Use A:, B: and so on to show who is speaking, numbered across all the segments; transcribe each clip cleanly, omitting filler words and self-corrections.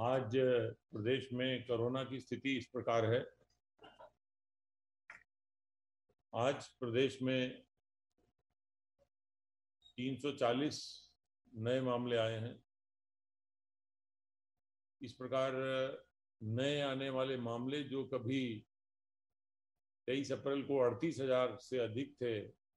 A: आज प्रदेश में कोरोना की स्थिति इस प्रकार है। आज प्रदेश में 340 नए मामले आए हैं। इस प्रकार नए आने वाले मामले जो कभी 23 अप्रैल को 38,000 से अधिक थे,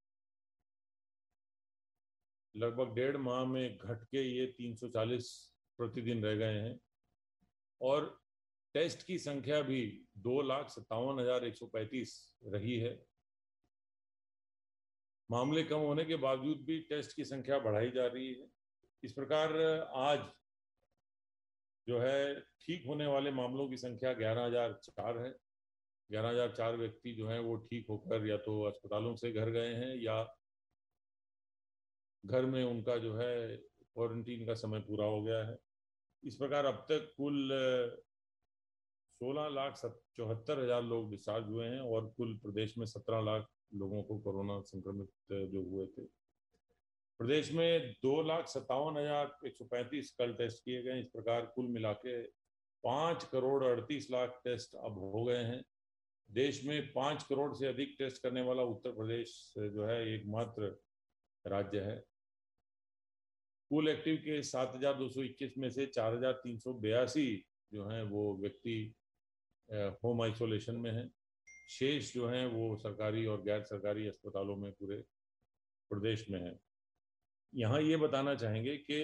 A: लगभग 1.5 माह में घट के ये 340 प्रतिदिन रह गए हैं। और टेस्ट की संख्या भी 2,57,135 रही है। मामले कम होने के बावजूद भी टेस्ट की संख्या बढ़ाई जा रही है। इस प्रकार आज जो है ठीक होने वाले मामलों की संख्या 11,004 है। 11,004 व्यक्ति जो हैं वो ठीक होकर या तो अस्पतालों से घर गए हैं या घर में उनका जो है क्वारंटीन का समय पूरा हो गया है। इस प्रकार अब तक कुल 16,74,000 लोग डिस्चार्ज हुए हैं और कुल प्रदेश में 17 लाख लोगों को कोरोना संक्रमित जो हुए थे। प्रदेश में 2,57,135 कल टेस्ट किए गए। इस प्रकार कुल मिला के 5,38,00,000 टेस्ट अब हो गए हैं। देश में 5 करोड़ से अधिक टेस्ट करने वाला उत्तर प्रदेश जो है एकमात्र राज्य है। कुल एक्टिव केस 7,221 में से 4,382 जो हैं वो व्यक्ति होम आइसोलेशन में हैं। शेष जो हैं वो सरकारी और गैर सरकारी अस्पतालों में पूरे प्रदेश में हैं। यहाँ ये बताना चाहेंगे कि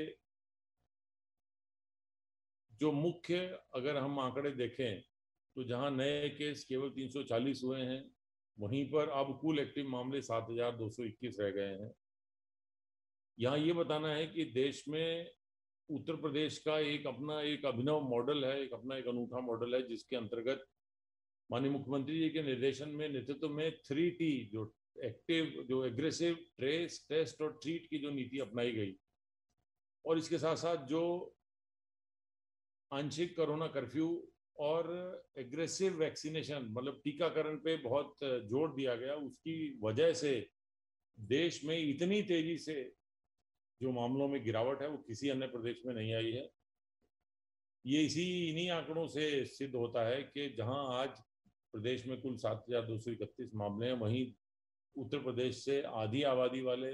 A: जो मुख्य अगर हम आंकड़े देखें तो जहां नए केस केवल 340 हुए हैं, वहीं पर अब कुल एक्टिव मामले 7,221 रह गए हैं। यहाँ ये बताना है कि देश में उत्तर प्रदेश का एक अपना एक अभिनव मॉडल है, एक अपना एक अनूठा मॉडल है, जिसके अंतर्गत माननीय मुख्यमंत्री जी के निर्देशन में नेतृत्व में 3T जो एक्टिव, जो एग्रेसिव, ट्रेस, टेस्ट और ट्रीट की जो नीति अपनाई गई, और इसके साथ साथ जो आंशिक कोरोना कर्फ्यू और एग्रेसिव वैक्सीनेशन मतलब टीकाकरण पे बहुत जोर दिया गया, उसकी वजह से देश में इतनी तेजी से जो मामलों में गिरावट है वो किसी अन्य प्रदेश में नहीं आई है। ये इन्हीं आंकड़ों से सिद्ध होता है कि जहां आज प्रदेश में कुल 7,231 मामले हैं, वहीं उत्तर प्रदेश से आधी आबादी वाले,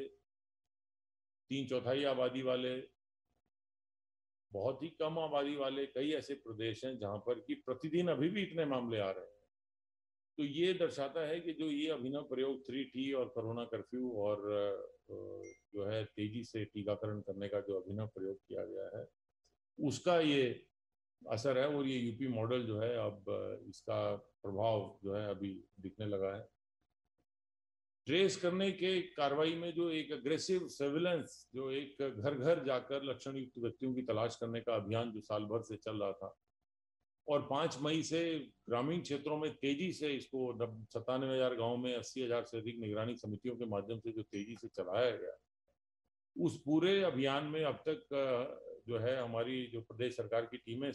A: 3/4 आबादी वाले, बहुत ही कम आबादी वाले कई ऐसे प्रदेश हैं जहां पर कि प्रतिदिन अभी भी इतने मामले आ रहे हैं। तो ये दर्शाता है कि जो ये अभिनव प्रयोग 3T और कोरोना कर्फ्यू और जो है तेजी से टीकाकरण करने का जो अभिनव प्रयोग किया गया है, उसका ये असर है। और ये यूपी मॉडल जो है अब इसका प्रभाव जो है अभी दिखने लगा है। ट्रेस करने के कार्रवाई में जो एक अग्रेसिव सर्विलेंस, जो एक घर घर जाकर लक्षण युक्त व्यक्तियों की तलाश करने का अभियान जो साल भर से चल रहा था, और 5 मई से ग्रामीण क्षेत्रों में तेजी से इसको 97,000 गाँव में 80,000 से अधिक निगरानी समितियों के माध्यम से जो तेजी से चलाया गया, उस पूरे अभियान में अब तक जो है हमारी जो प्रदेश सरकार की टीम है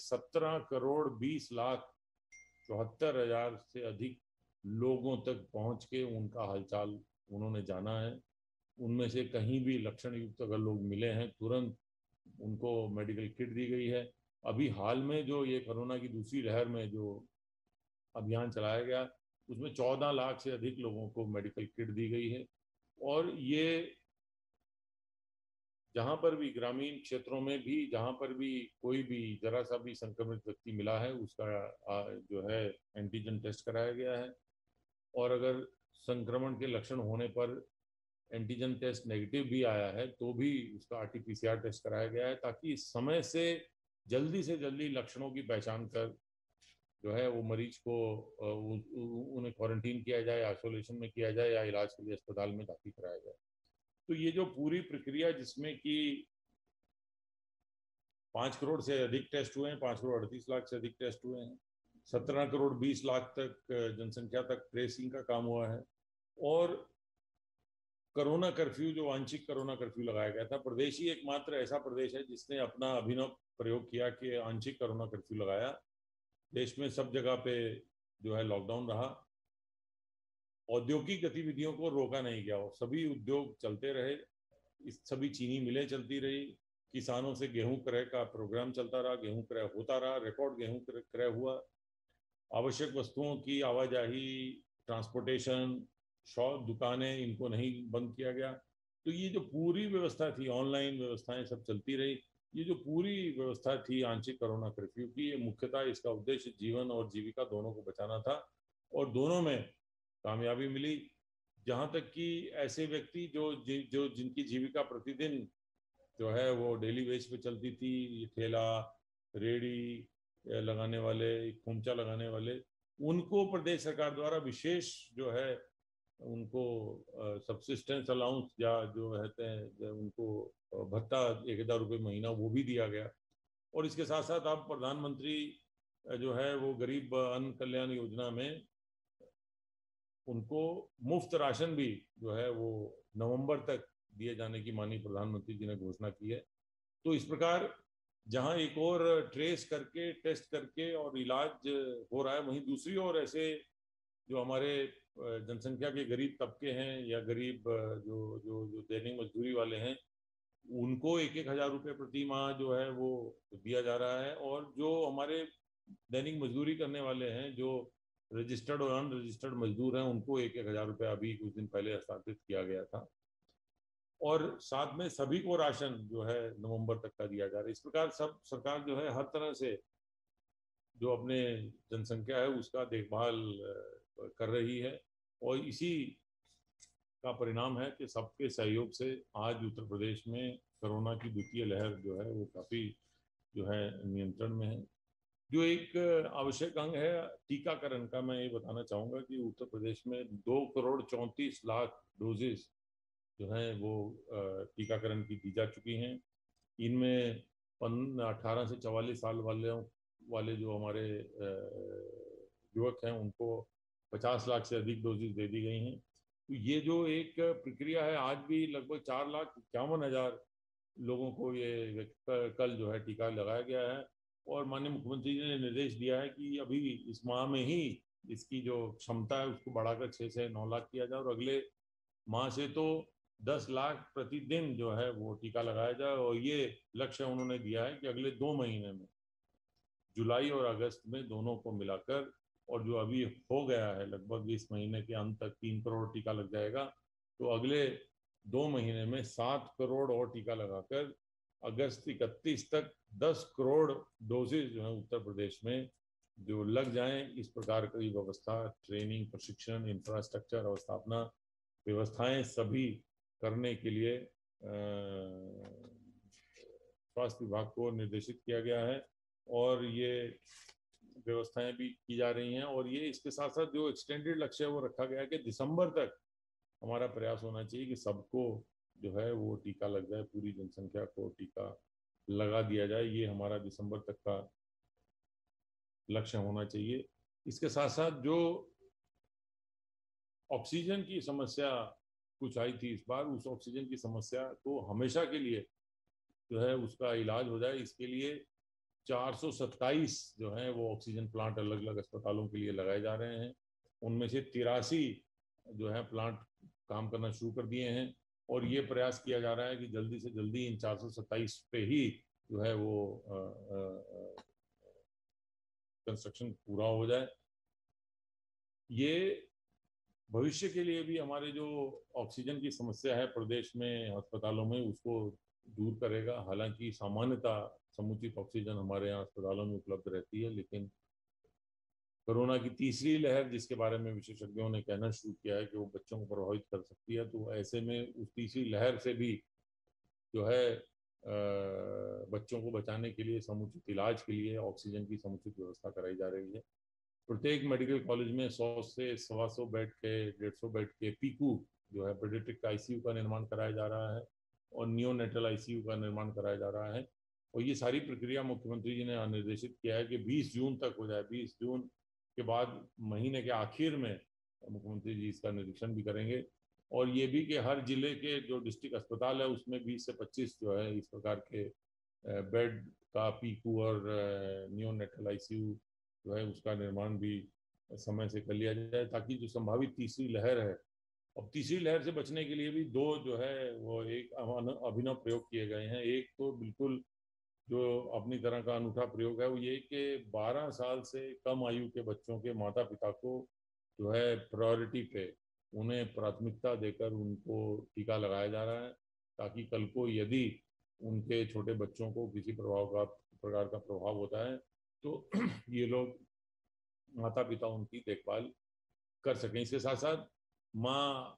A: 17,20,74,000 से अधिक लोगों तक पहुंच के उनका हालचाल उन्होंने जाना है। उनमें से कहीं भी लक्षण युक्त अगर लोग मिले हैं, तुरंत उनको मेडिकल किट दी गई है। अभी हाल में जो ये कोरोना की दूसरी लहर में जो अभियान चलाया गया, उसमें 14 लाख से अधिक लोगों को मेडिकल किट दी गई है। और ये जहां पर भी ग्रामीण क्षेत्रों में भी जहां पर भी कोई भी जरा सा भी संक्रमित व्यक्ति मिला है, उसका जो है एंटीजन टेस्ट कराया गया है। और अगर संक्रमण के लक्षण होने पर एंटीजन टेस्ट नेगेटिव भी आया है तो भी उसका RT-PCR टेस्ट कराया गया है, ताकि समय से जल्दी लक्षणों की पहचान कर जो है वो मरीज को उन्हें क्वारंटीन किया जाए, आइसोलेशन में किया जाए या इलाज के लिए अस्पताल में दाखिल कराया जाए। तो ये जो पूरी प्रक्रिया जिसमें कि 5 करोड़ से अधिक टेस्ट हुए हैं, 5,38,00,000 से अधिक टेस्ट हुए हैं, 17,20,00,000 तक जनसंख्या तक ट्रेसिंग का काम हुआ है। और कोरोना कर्फ्यू, जो आंशिक कोरोना कर्फ्यू लगाया गया था, प्रदेश ही एकमात्र ऐसा प्रदेश है जिसने अपना अभिनव प्रयोग किया कि आंशिक कोरोना कर्फ्यू लगाया। देश में सब जगह पे जो है लॉकडाउन रहा। औद्योगिक गतिविधियों को रोका नहीं गया और सभी उद्योग चलते रहे। इस सभी चीनी मिलें चलती रही, किसानों से गेहूं क्रय का प्रोग्राम चलता रहा, गेहूं क्रय होता रहा, रिकॉर्ड गेहूं क्रय हुआ। आवश्यक वस्तुओं की आवाजाही, ट्रांसपोर्टेशन, शॉप, दुकानें, इनको नहीं बंद किया गया। तो ये जो पूरी व्यवस्था थी, ऑनलाइन व्यवस्थाएं सब चलती रही। ये जो पूरी व्यवस्था थी आंशिक कोरोना कर्फ्यू की, ये मुख्यतः इसका उद्देश्य जीवन और जीविका दोनों को बचाना था, और दोनों में कामयाबी मिली। जहां तक कि ऐसे व्यक्ति जो जिनकी जीविका प्रतिदिन जो है वो डेली वेज पे चलती थी, ये ठेला, रेडी लगाने वाले, खोमचा लगाने वाले, उनको प्रदेश सरकार द्वारा विशेष जो है उनको सब्सिस्टेंस अलाउंस या जो कहते हैं उनको भत्ता 1,000 रुपये महीना वो भी दिया गया। और इसके साथ साथ अब प्रधानमंत्री जो है वो गरीब अन्न कल्याण योजना में उनको मुफ्त राशन भी जो है वो नवंबर तक दिए जाने की माननीय प्रधानमंत्री जी ने घोषणा की है। तो इस प्रकार जहां एक और ट्रेस करके, टेस्ट करके और इलाज हो रहा है, वहीं दूसरी ओर ऐसे जो हमारे जनसंख्या के गरीब तबके हैं या गरीब जो जो जो दैनिक मजदूरी वाले हैं, उनको 1,000 रुपये प्रति माह जो है वो दिया जा रहा है। और जो हमारे दैनिक मजदूरी करने वाले हैं, जो रजिस्टर्ड और अनरजिस्टर्ड मजदूर हैं, उनको 1,000 रुपये अभी कुछ दिन पहले हस्तांतरित किया गया था। और साथ में सभी को राशन जो है नवंबर तक का दिया जा रहा है। इस प्रकार सब सरकार जो है हर तरह से जो अपने जनसंख्या है उसका देखभाल कर रही है। और इसी का परिणाम है कि सबके सहयोग से आज उत्तर प्रदेश में कोरोना की द्वितीय लहर जो है वो काफ़ी जो है नियंत्रण में है। जो एक आवश्यक अंग है टीकाकरण का, मैं ये बताना चाहूँगा कि उत्तर प्रदेश में 2,34,00,000 डोजेस जो हैं वो टीकाकरण की दी जा चुकी हैं। इनमें 18 से 44 साल वाले जो हमारे युवक हैं उनको 50 लाख से अधिक डोजेज दे दी गई हैं। तो ये जो एक प्रक्रिया है, आज भी लगभग 4,51,000 लोगों को ये कल जो है टीका लगाया गया है। और माननीय मुख्यमंत्री जी ने निर्देश दिया है कि अभी इस माह में ही इसकी जो क्षमता है उसको बढ़ाकर 6 से 9 लाख किया जाए, और अगले माह से तो 10 लाख प्रतिदिन जो है वो टीका लगाया जाए। और ये लक्ष्य उन्होंने दिया है कि अगले 2 महीने में, जुलाई और अगस्त में दोनों को मिलाकर, और जो अभी हो गया है लगभग इस महीने के अंत तक 3 करोड़ टीका लग जाएगा, तो अगले 2 महीने में 7 करोड़ और टीका लगाकर अगस्त 31 तक 10 करोड़ डोजेज जो है उत्तर प्रदेश में जो लग जाएं। इस प्रकार की व्यवस्था, ट्रेनिंग, प्रशिक्षण, इंफ्रास्ट्रक्चर और स्थापना व्यवस्थाएं सभी करने के लिए स्वास्थ्य विभाग को निर्देशित किया गया है। और ये व्यवस्थाएं भी की जा रही हैं। और ये इसके साथ साथ जो एक्सटेंडेड लक्ष्य है वो रखा गया है कि दिसंबर तक हमारा प्रयास होना चाहिए कि सबको जो है वो टीका लग जाए, पूरी जनसंख्या को टीका लगा दिया जाए। ये हमारा दिसंबर तक का लक्ष्य होना चाहिए। इसके साथ साथ जो ऑक्सीजन की समस्या कुछ आई थी इस बार, उस ऑक्सीजन की समस्या को हमेशा के लिए जो है उसका इलाज हो जाए, इसके लिए 427 जो है वो ऑक्सीजन प्लांट अलग अलग अस्पतालों के लिए लगाए जा रहे हैं। उनमें से 83 जो है प्लांट काम करना शुरू कर दिए हैं। और ये प्रयास किया जा रहा है कि जल्दी से जल्दी इन 427 पे ही जो है वो कंस्ट्रक्शन पूरा हो जाए। ये भविष्य के लिए भी हमारे जो ऑक्सीजन की समस्या है प्रदेश में अस्पतालों में उसको दूर करेगा। हालांकि सामान्यतः समुचित ऑक्सीजन हमारे यहाँ अस्पतालों में उपलब्ध रहती है, लेकिन कोरोना की तीसरी लहर जिसके बारे में विशेषज्ञों ने कहना शुरू किया है कि वो बच्चों को प्रभावित कर सकती है, तो ऐसे में उस तीसरी लहर से भी जो है बच्चों को बचाने के लिए समुचित इलाज के लिए ऑक्सीजन की समुचित व्यवस्था कराई जा रही है। प्रत्येक मेडिकल कॉलेज में 100 से 125 बेड के, 150 बेड के पीकू जो है पीडियाट्रिक आईसीयू का निर्माण कराया जा रहा है, और नियोनेटल आईसीयू का निर्माण कराया जा रहा है। और ये सारी प्रक्रिया मुख्यमंत्री जी ने निर्देशित किया है कि 20 जून तक हो जाए। 20 जून के बाद महीने के आखिर में मुख्यमंत्री जी इसका निरीक्षण भी करेंगे। और ये भी कि हर जिले के जो डिस्ट्रिक्ट अस्पताल है उसमें 20 से 25 जो है इस प्रकार के बेड का पीकू और नियोनेटल आईसीयू जो है उसका निर्माण भी समय से कर लिया जाए, ताकि जो संभावित तीसरी लहर है अब तीसरी लहर से बचने के लिए भी दो जो है वो एक अभिनव प्रयोग किए गए हैं। एक तो बिल्कुल जो अपनी तरह का अनूठा प्रयोग है वो ये कि 12 साल से कम आयु के बच्चों के माता पिता को जो है प्रायोरिटी पे उन्हें प्राथमिकता देकर उनको टीका लगाया जा रहा है, ताकि कल को यदि उनके छोटे बच्चों को किसी प्रकार का प्रभाव होता है तो ये लोग माता पिता उनकी देखभाल कर सकें। इसके साथ साथ माँ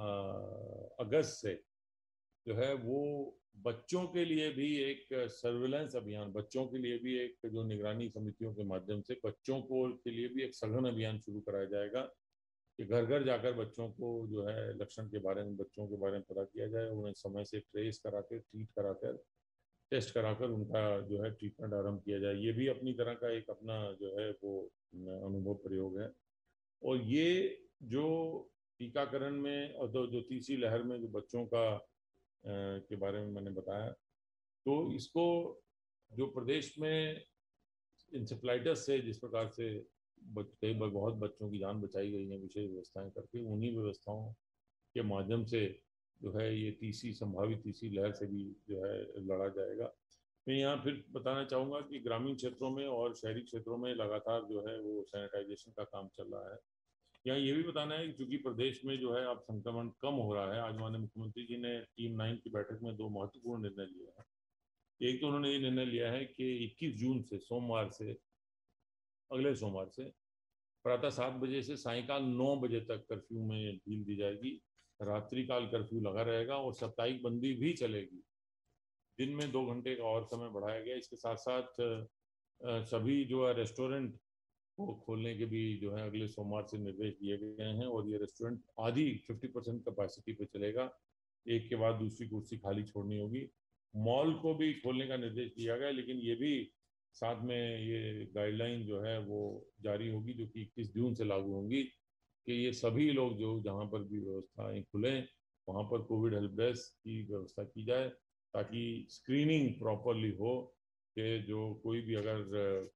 A: अगस्त से जो है वो बच्चों के लिए भी एक सर्विलेंस अभियान, बच्चों के लिए भी एक जो निगरानी समितियों के माध्यम से बच्चों को के लिए भी एक सघन अभियान शुरू कराया जाएगा कि घर घर जाकर बच्चों को जो है लक्षण के बारे में, बच्चों के बारे में पता किया जाए, उन्हें समय से ट्रेस करा कर, ट्रीट कराकर, टेस्ट कराकर उनका जो है ट्रीटमेंट आरंभ किया जाए। ये भी अपनी तरह का एक अपना जो है वो अनुभव प्रयोग है। और ये जो टीकाकरण में और जो तीसरी लहर में जो बच्चों का के बारे में मैंने बताया, तो इसको जो प्रदेश में इंसेफ्लाइटिस से जिस प्रकार से कई बार बहुत बच्चों की जान बचाई गई है विशेष व्यवस्थाएं करके, उन्हीं व्यवस्थाओं के माध्यम से जो है ये संभावित तीसरी लहर से भी जो है लड़ा जाएगा। मैं यहाँ फिर बताना चाहूँगा कि ग्रामीण क्षेत्रों में और शहरी क्षेत्रों में लगातार जो है वो सैनिटाइजेशन का काम चल रहा है। यहाँ ये भी बताना है कि चूंकि प्रदेश में जो है अब संक्रमण कम हो रहा है, आज माननीय मुख्यमंत्री जी ने टीम 9 की बैठक में दो महत्वपूर्ण निर्णय लिए हैं। एक तो उन्होंने ये निर्णय लिया है कि 21 जून से सोमवार से, अगले सोमवार से प्रातः 7 बजे से सायकाल 9 बजे तक कर्फ्यू में ढील दी जाएगी। रात्रिकाल कर्फ्यू लगा रहेगा और साप्ताहिक बंदी भी चलेगी। दिन में 2 घंटे का और समय बढ़ाया गया। इसके साथ साथ सभी जो है रेस्टोरेंट को खोलने के भी जो है अगले सोमवार से निर्देश दिए गए हैं, और ये रेस्टोरेंट आधी 50% कैपेसिटी पे चलेगा, एक के बाद दूसरी कुर्सी खाली छोड़नी होगी। मॉल को भी खोलने का निर्देश दिया गया, लेकिन ये भी साथ में ये गाइडलाइन जो है वो जारी होगी, जो कि 21 जून से लागू होंगी, कि ये सभी लोग जो जहाँ पर भी व्यवस्थाएं खुलें वहाँ पर कोविड हेल्प डेस्क की व्यवस्था की जाए, ताकि स्क्रीनिंग प्रॉपरली हो कि जो कोई भी अगर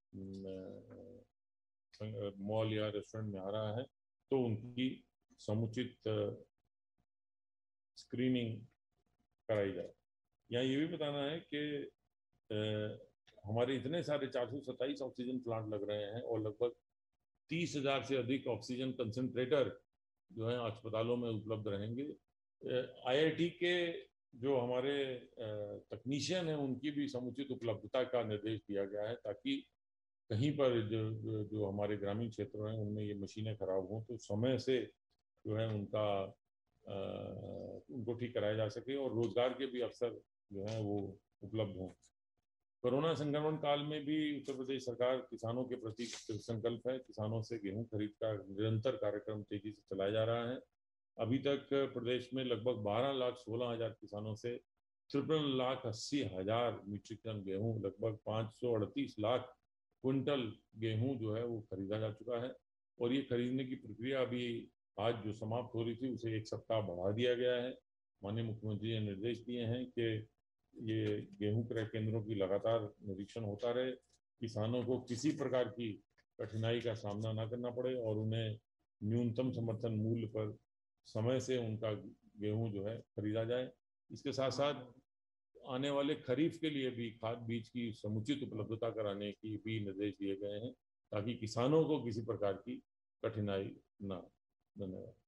A: मॉल या रेस्टोरेंट में आ रहा है तो उनकी समुचित स्क्रीनिंग कराई जाए। यहाँ ये भी बताना है कि हमारे इतने सारे 427 ऑक्सीजन प्लांट लग रहे हैं और लगभग 30,000 से अधिक ऑक्सीजन कंसंट्रेटर जो है अस्पतालों में उपलब्ध रहेंगे। आईआईटी के जो हमारे तकनीशियन हैं उनकी भी समुचित उपलब्धता का निर्देश दिया गया है, ताकि कहीं पर जो हमारे ग्रामीण क्षेत्र हैं उनमें ये मशीनें खराब हों तो समय से जो है उनको ठीक कराया जा सके और रोजगार के भी अवसर जो है वो उपलब्ध हों। कोरोना संक्रमण काल में भी उत्तर प्रदेश सरकार किसानों के प्रति संकल्प है। किसानों से गेहूं खरीद का निरंतर कार्यक्रम तेजी से चलाया जा रहा है। अभी तक प्रदेश में लगभग 12,16,000 किसानों से 53,80,000 मीट्रिक टन गेहूं, लगभग 538 लाख क्विंटल गेहूं जो है वो खरीदा जा चुका है। और ये खरीदने की प्रक्रिया अभी आज जो समाप्त हो रही थी उसे 1 सप्ताह बढ़ा दिया गया है। माननीय मुख्यमंत्री ने निर्देश दिए हैं कि ये गेहूं क्रय केंद्रों की लगातार निरीक्षण होता रहे, किसानों को किसी प्रकार की कठिनाई का सामना ना करना पड़े और उन्हें न्यूनतम समर्थन मूल्य पर समय से उनका गेहूं जो है खरीदा जाए। इसके साथ साथ आने वाले खरीफ के लिए भी खाद बीज की समुचित उपलब्धता कराने की भी निर्देश दिए गए हैं, ताकि किसानों को किसी प्रकार की कठिनाई ना। धन्यवाद।